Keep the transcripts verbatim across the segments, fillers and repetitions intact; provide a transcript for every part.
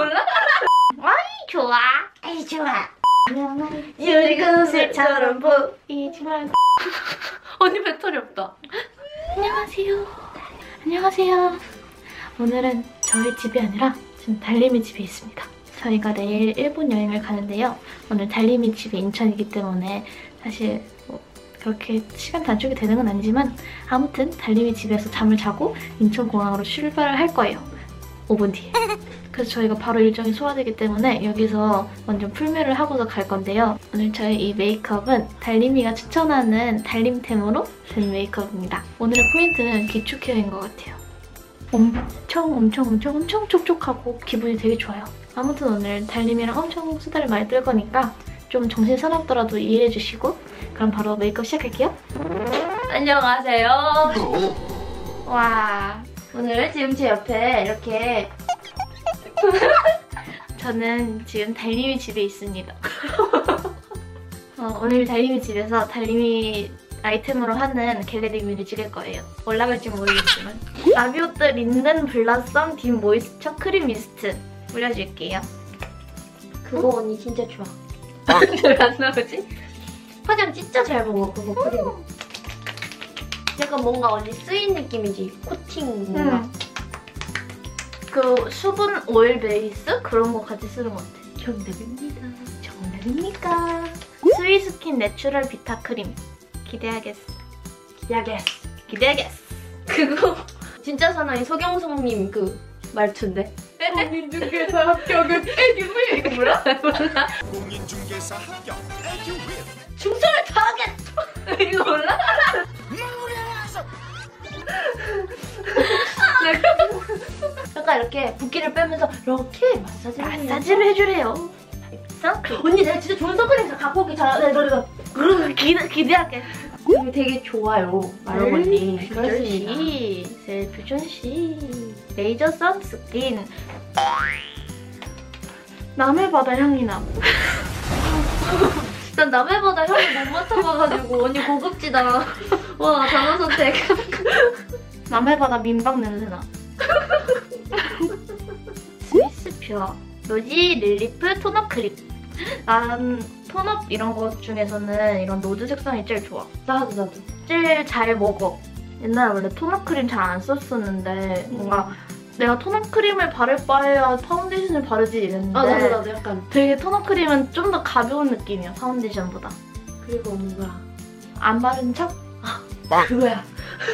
몰라? 아이 좋아. 아이 좋아. 유리구슬처럼 보이지만 언니 배터리 없다. 안녕하세요. 안녕하세요. 오늘은 저희 집이 아니라 지금 달림이 집에 있습니다. 저희가 내일 일본 여행을 가는데요. 오늘 달림이 집이 인천이기 때문에 사실 뭐 그렇게 시간 단축이 되는 건 아니지만 아무튼 달림이 집에서 잠을 자고 인천공항으로 출발을 할 거예요. 오 분 뒤에. 그래서 저희가 바로 일정이 소화되기 때문에 여기서 완전 풀메를 하고서 갈 건데요. 오늘 저희 이 메이크업은 달림이가 추천하는 달림템으로 된 메이크업입니다. 오늘의 포인트는 기초 케어인 것 같아요. 엄청 엄청 엄청 엄청 촉촉하고 기분이 되게 좋아요. 아무튼 오늘 달림이랑 엄청 수다를 많이 떨 거니까 좀 정신 사납더라도 이해해주시고 그럼 바로 메이크업 시작할게요. 안녕하세요. 와, 오늘 지금 제 옆에 이렇게 저는 지금 달림이 집에 있습니다. 어, 오늘 달림이 집에서 달림이 아이템으로 하는 겟레디미를 찍을 거예요. 올라갈지 모르겠지만 라비오트 린넨 블라썸 딥 모이스처 크림 미스트 뿌려줄게요. 그거 어? 언니 진짜 좋아. 왜 안 나오지? 화장 진짜 잘 먹어, 그거 크림. 약간 뭔가 언니 쓰인 느낌이지? 코팅 뭔가. 응. 그 수분 오일 베이스? 그런 거 같이 쓰는 것 같아. 정답입니다. 정답입니까? 스위스킨 내추럴 비타 크림. 기대하겠어. 기대하겠어. 기대하겠어. 그거 진짜 사나이 서경석님 그 말투인데. 공인중개사 합격은 애교윌. 이거 뭐야? 몰라? 공인중개사 합격 애교윌. 충성을 다하겠어. 이거 몰라? 약간 이렇게 붓기를 빼면서 이렇게 마사지를 마사지를 해주래요. 선크림. 언니 내가 진짜 좋은 선크림 갖고 오기 잘하네. 너가 그럼 기대, 기대할게. 되게, 되게 좋아요. 마롱 언니. 그렇습니다. 씨, 셀프존 씨. 레이저 선스크린. 남의 바다 향이 나. 난 남의 바다 향을 못 맡아봐가지고 언니 고급지다. 와, 단어 선택. 남의 바다 민박 냄새 나. 스위스퓨어 로지 릴리프 톤업 크림. 난 톤업 이런 것 중에서는 이런 노즈 색상이 제일 좋아. 나도 나도. 제일 잘 먹어. 옛날에 원래 톤업 크림 잘 안 썼었는데 뭔가 내가 톤업 크림을 바를 바에야 파운데이션을 바르지 이랬는데 아, 나도 나도 약간 되게 톤업 크림은 좀 더 가벼운 느낌이야, 파운데이션보다. 그리고 뭔가 안 바른 척? 아, 그거야.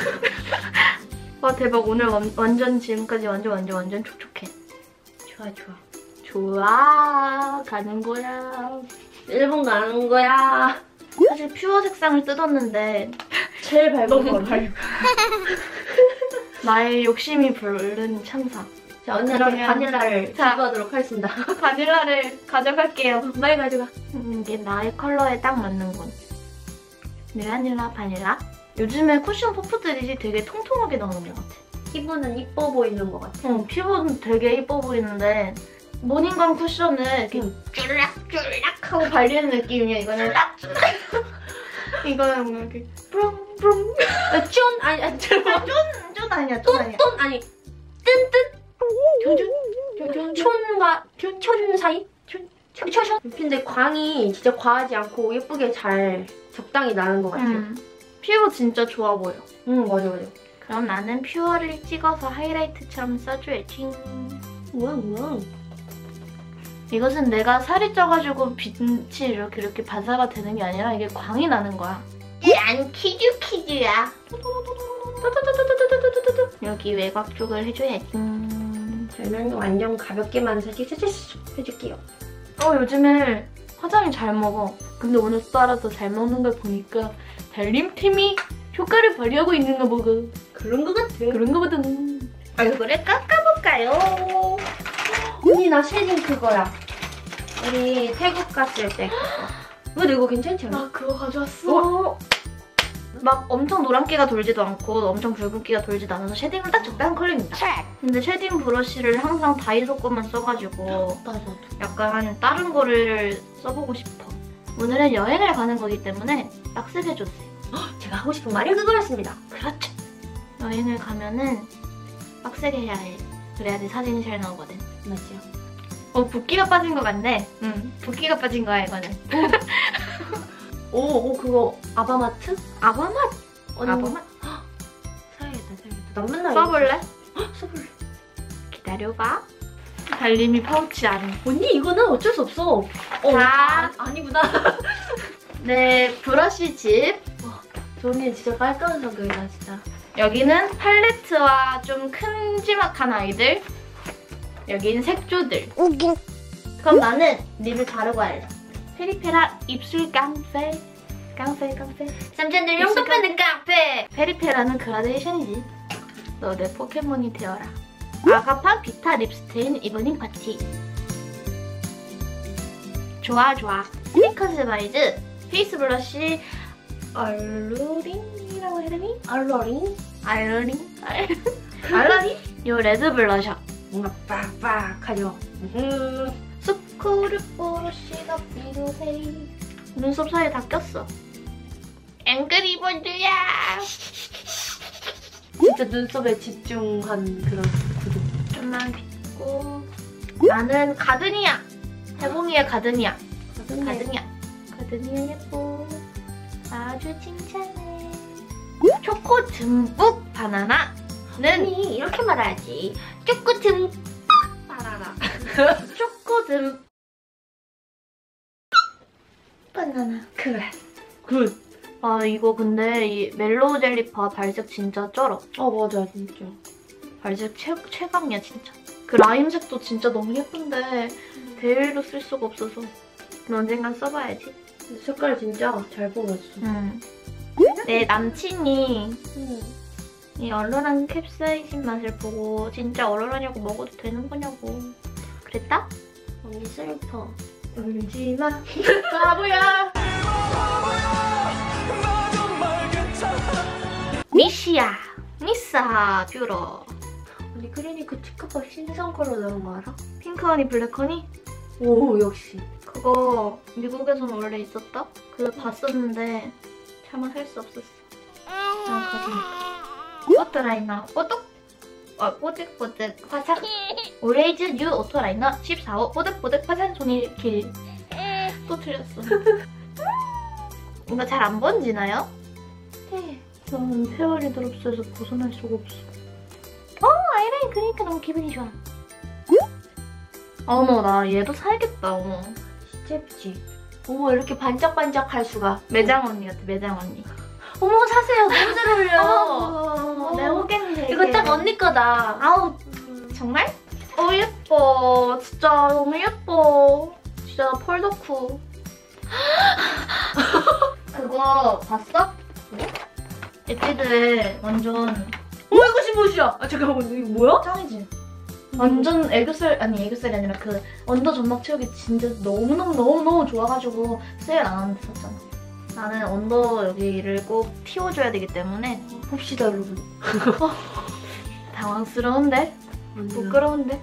와 대박. 오늘 완, 완전 지금까지 완전 완전 완전 촉촉해. 좋아 좋아. 좋아, 가는 거야. 일본 가는 거야. 사실 퓨어 색상을 뜯었는데 제일 밝은 너무 거. 밝아. 나의 욕심이 부른 찬사. 자, 언니랑 바닐라를 자. 기부하도록 하겠습니다. 바닐라를 가져갈게요. 빨리 가져가. 음, 이게 나의 컬러에 딱 맞는군. 바닐라 바닐라. 요즘에 쿠션 퍼프들이 되게 통통하게 나오는 것 같아. 피부는 이뻐 보이는 것 같아. 어, 피부는 되게 이뻐 보이는데 모닝감 쿠션을 이렇게 쭈락쭈락 하고 발리는 느낌이야. 이거는 딱 이거는 뭔가 이렇게 브롱브롱 쫀! 아니, 아니, 쫀! 쫀 아니야, 쫀 아니야. 똔똔 아니, 뜬뜬? 촌, 촌과 촌 사이? 촌, 촌, 촌. 근데 광이 진짜 과하지 않고 예쁘게 잘 적당히 나는 것 같아. 음, 피부 진짜 좋아 보여. 응, 맞아, 맞아. 그럼 나는 퓨어를 찍어서 하이라이트처럼 써줘야지. 뭐야, 뭐야. 이것은 내가 살이 쪄가지고 빛이 이렇게 이렇게 반사가 되는 게 아니라 이게 광이 나는 거야. 난 퀴즈퀴즈야. 여기 외곽 쪽을 해줘야지. 저는 완전 가볍게만 살짝 해줄게요. 어, 요즘에 화장이 잘 먹어. 근데 오늘따라 더 잘 먹는 걸 보니까 달림템이 효과를 발휘하고 있는가 보가. 그런 것 같아. 그런 거거든. 얼굴을 깎아볼까요? 언니 나 쉐딩 그거야. 우리 태국 갔을 때 그거. 근데 이거 괜찮지 않아? 나 그거 가져왔어. 막 엄청 노란기가 돌지도 않고 엄청 붉은기가 돌지도 않아서 쉐딩은 딱 적당한 컬러입니다. 근데 쉐딩 브러쉬를 항상 다이소 거만 써가지고 맞아. 약간 다른 거를 써보고 싶어. 오늘은 여행을 가는 거기 때문에 빡세게 해줬어요. 제가 하고 싶은 말이 그거였습니다. 그렇죠. 여행을 가면은 빡세게 해야 해. 그래야지 사진이 잘 나오거든. 맞죠. 어, 붓기가 빠진 것 같네. 응, 붓기가 빠진 거야, 이거는. 오, 오 그거 아바마트? 아바맛. 언니. 아바맛. 사야겠다, 사야겠다. 난 맨날 써볼래? 이거 써- 써볼래. 기다려봐. 달림이 파우치 안에. 언니 이거는 어쩔 수 없어. 어, 자. 아, 아니구나. 네, 브러쉬 집. 저 언니 진짜 깔끔한 성격이다, 진짜. 여기는 팔레트와 좀 큼지막한 아이들. 여기는 색조들. 그럼 나는 니를 자르고 할래. 페리페라 입술 깡패. 깡패, 깡패. 삼촌들 용돈 받는 깡패. 페리페라는 그라데이션이지. 너 내 포켓몬이 되어라. 아가파 비타 립스테인 이브닝 파티. 좋아, 좋아. 스니커스바이즈 페이스 블러쉬 알루린이라고 해야 되니? 알로리? 알루린? 알루린? 요 레드 블러셔. 뭔가 빡빡하죠. 음. 스쿠르 브러쉬가 필요해. 눈썹 사이에 다 꼈어. 앵그리버드야. 진짜 눈썹에 집중한 그런 구도. 좀만 빗고. 나는 가드니아. 해봉이의 가드니아. 가드니아. 가드니아 예뻐. 아주 칭찬해. 초코 듬뿍 바나나는 언니 이렇게 말해야지. 초코 듬뿍 바나나. 초코 듬뿍 바나나. 그래. 굿. 아 이거 근데 이 멜로우 젤리파 발색 진짜 쩔어. 어 맞아 진짜. 발색 최, 최강이야 진짜. 그 라임색도 진짜 너무 예쁜데 데일리로 쓸 수가 없어서 언젠간 써봐야지. 근데 색깔 진짜 잘 뽑았어. 음. 내 남친이 음. 이 얼얼한 캡사이신 맛을 보고 진짜 얼얼하냐고 먹어도 되는 거냐고 그랬다? 언니 슬퍼. 울지마 바보야. 미시야 미사 뷰러. 언니 클리니크 티크가 신상 컬러 나온 거 알아? 핑크허니 블랙허니? 오 역시. 그거 미국에서는 원래 있었다? 그거 봤었는데 차마 살 수 없었어. 난 거짓말. 오토라이너 뽀득 어, 뽀득뽀득 화상 오레이즈 뉴 오토라이너 십사 호 뽀득뽀득 화산 손이 길. 또 틀렸어. 이거 잘 안 번지나요? 네. 난 페어리 드롭스에서 벗어날 수가 없어. 어 아이라인 그리니까 너무 기분이 좋아. 어머 나 얘도 사야겠다. 어머. 진짜 예쁘지? 어머 이렇게 반짝반짝할 수가. 매장 언니 같아 매장 언니. 어머 사세요. 너무 잘 어울려. 어머, 내 호갱이 이거 딱 언니 거다. 아우 정말? 어 예뻐 진짜 너무 예뻐 진짜 펄덕후. 그거 봤어? 에뛰드에 완전 어머 이거 신옷이야. 아 잠깐만 이거 뭐야? 짱이지? 완전 애교살 아니 애교살이 아니라 그 언더 점막 채우기 진짜 너무너무너무너무 좋아가지고 세일 안 하는데 샀잖아. 나는 언더 여기를 꼭 틔워줘야 되기 때문에 봅시다 여러분. 당황스러운데? 부끄러운데?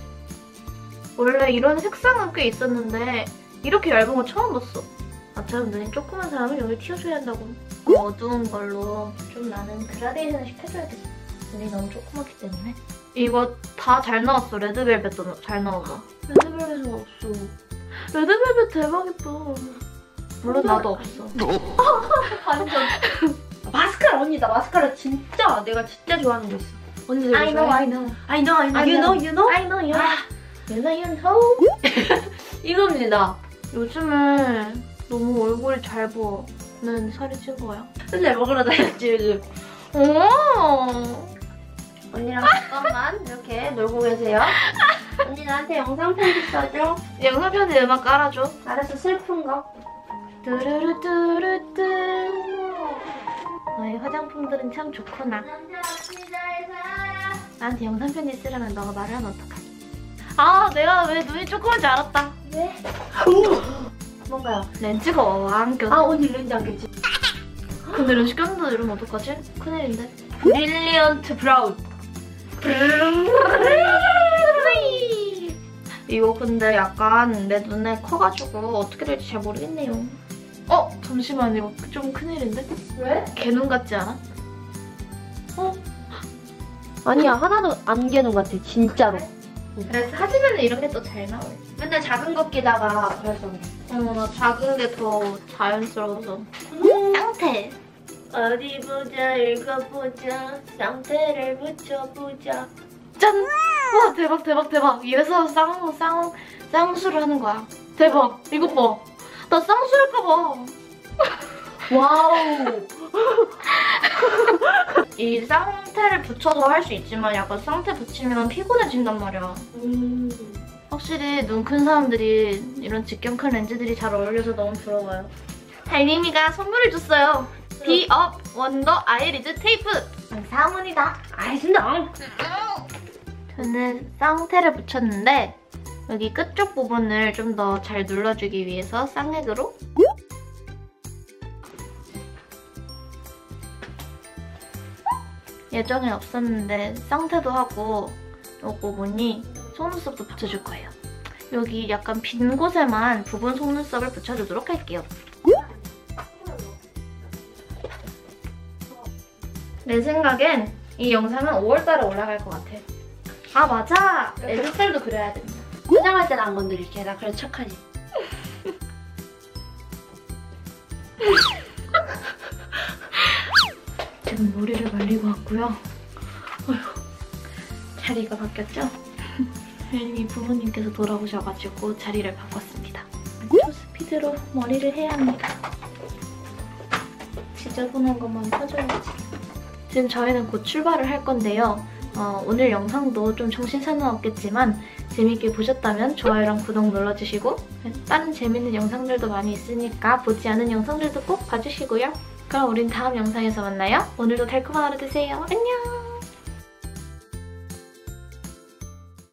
원래 이런 색상은 꽤 있었는데 이렇게 얇은 거 처음 봤어. 나처럼 눈이 조그만 사람은 여기 튀어줘야 한다고. 어두운 걸로 좀 나는 그라데이션을 시켜줘야겠어. 눈이 너무 조그맣기 때문에. 이거 다 잘 나왔어. 레드벨벳도 잘 나오고. 레드벨벳은 없어. 레드벨벳 대박 예뻐. 물론 나도 없어. 완전. 마스카라 언니 나 마스카라 진짜 내가 진짜 좋아하는 거 있어. 언니 I know, I know. I know, I know. I You know, know. you know? I know, you know. 아, You know, you know. 이겁니다. 요즘에 너무 얼굴이 잘 부어는 살이 찐 거야. 맨날 먹으러 다녔지 요즘. 오. 언니랑 잠깐만 이렇게 놀고 계세요. 언니 나한테 영상 편지 써줘. 영상 편지 음악 깔아줘. 알았어 슬픈 거. 뚜루루뚜루뚜. 너의 화장품들은 참 좋구나. 나한테 영상 편지 쓰려면 너가 말을 하면 어떡하지? 아 내가 왜 눈이 조그만지 알았다. 왜? 뭔가요? 렌즈가 안 껴서. 아 언니 렌즈 안 꼈지? 근데 렌즈 꼈는데 이러면 어떡하지? 큰일인데. 브릴리언트 브라운. 이거 근데 약간 내 눈에 커가지고 어떻게 될지 잘 모르겠네요. 어? 잠시만 이거 좀 큰일인데? 왜? 개눈 같지 않아? 아니야 하나도 안 개는 것 같아 진짜로. 그래서 사진에는 이런 게 또 잘 나와요. 맨날 작은 거 끼다가 그래서 어, 나 작은 게 더 자연스러워서. 쌍태. 어디 보자, 읽어보자, 쌍태를 붙여보자. 짠! 와, 대박, 대박, 대박. 이래서 쌍, 쌍, 쌍수를 하는 거야. 대박. 이거 봐. 나 쌍수할까봐. 와우. 이 쌍태를 붙여서 할 수 있지만 약간 쌍태 붙이면 피곤해진단 말이야. 음. 확실히 눈 큰 사람들이 이런 직경 큰 렌즈들이 잘 어울려서 너무 부러워요. 달님이가 선물을 줬어요. 비업 원더 아이리드 테이프. 감사합니다. 알겠습니다. 저는 쌍태를 붙였는데 여기 끝쪽 부분을 좀 더 잘 눌러주기 위해서 쌍액으로 예전에 없었는데 쌍태도 하고 요거 보니 속눈썹도 붙여줄 거예요. 여기 약간 빈 곳에만 부분 속눈썹을 붙여주도록 할게요. 내 생각엔 이 영상은 오월달에 올라갈 것 같아. 아 맞아! 애교살도 그려야 된다. 화장할 때는 안 건드릴게. 나 그래 착하니. 지금 머리를 말리고 왔고요. 어휴, 자리가 바뀌었죠? 이 부모님께서 돌아오셔가지고 자리를 바꿨습니다. 초스피드로 머리를 해야 합니다. 지저분한 것만 펴줘야지. 지금 저희는 곧 출발을 할 건데요. 어, 오늘 영상도 좀 정신사나 없겠지만 재밌게 보셨다면 좋아요랑 구독 눌러주시고 다른 재밌는 영상들도 많이 있으니까 보지 않은 영상들도 꼭 봐주시고요. 그럼 우린 다음 영상에서 만나요. 오늘도 달콤한 하루 되세요. 안녕!